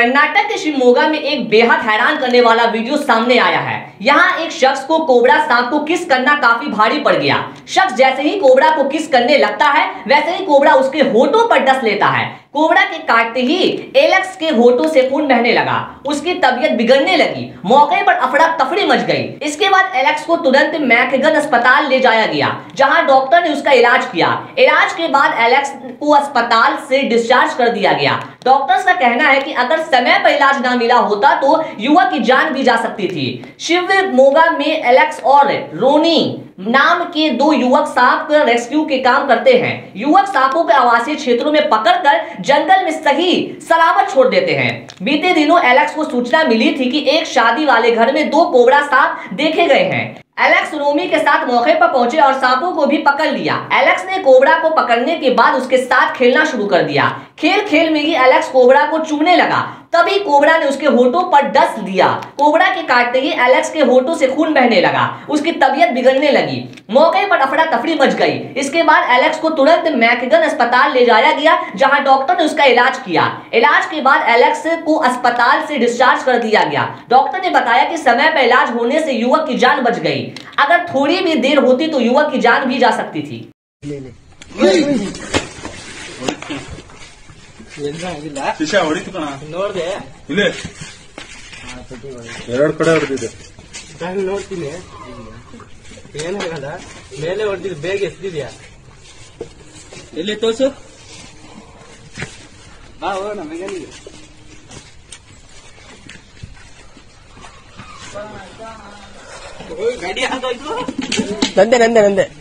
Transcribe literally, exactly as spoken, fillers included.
कर्नाटक के शिवमोगा में एक बेहद हैरान करने वाला वीडियो सामने आया है। यहाँ एक शख्स को कोबरा सांप को किस करना काफी भारी पड़ गया। शख्स जैसे ही कोबरा को किस करने लगता है वैसे ही कोबरा उसके होठों पर डस लेता है। कोबरा के काटते ही एलेक्स के होठों से खून बहने लगा। उसकी तबीयत बिगड़ने लगी। मौके पर अफरा तफरी मच गई। इसके बाद एलेक्स को तुरंत मैकगन अस्पताल ले जाया गया, जहां डॉक्टर ने उसका इलाज किया। इलाज के बाद एलेक्स को अस्पताल से डिस्चार्ज कर दिया गया। डॉक्टर्स का कहना है कि अगर समय पर इलाज ना मिला होता तो युवक की जान भी जा सकती थी। शिवमोगा में एलेक्स और रोनी नाम के दो युवक सांप रेस्क्यू के काम करते हैं। युवक सांपों के आवासीय क्षेत्रों में पकड़कर जंगल में सही सलामत छोड़ देते हैं। बीते दिनों एलेक्स को सूचना मिली थी कि एक शादी वाले घर में दो कोबरा सांप देखे गए हैं। एलेक्स रोमी के साथ मौके पर पहुंचे और सांपों को भी पकड़ लिया। एलेक्स ने कोबरा को पकड़ने के बाद उसके साथ खेलना शुरू कर दिया। खेल खेल में ही एलेक्स कोबरा को चूमने लगा। तभी कोबरा ने उसके होठों पर डस दिया। कोबरा के काटते ही एलेक्स के होठों से खून बहने लगा। उसकी तबीयत बिगड़ने लगी। मौके पर अफरा तफरी मच गई। इसके बाद एलेक्स को तुरंत मैकगन अस्पताल ले जाया गया, जहां डॉक्टर ने उसका इलाज किया। इलाज के बाद एलेक्स को अस्पताल से डिस्चार्ज कर दिया गया। डॉक्टर ने बताया कि समय पर इलाज होने से युवक की जान बच गई। अगर थोड़ी भी देर होती तो युवक की जान भी जा सकती थी। ಶಿಷ್ಯ ಹೊಡಿತು ಕಣ ನೋಡ್ದೆ ಇಲ್ಲಿ ಎರಡು ಕಡೆ ಹೊಡೆದಿದೆ ನಾನು ನೋಡ್ತೀನಿ ಏನಾಗಲ್ಲ ಮೇಲೆ ಹೊಡೆದಿದ್ದು ಬೇಗ ಎಸ್ದಿದ್ಯಾ ಎಲ್ಲಿ ತೋರ್ಸು ಬಾ ಹೋಗೋಣ ನಮಗೆ ಗಾಡಿ ಹಾಕೋಯ್ತು ನಂದೆ ನಂದೆ ನಂದೆ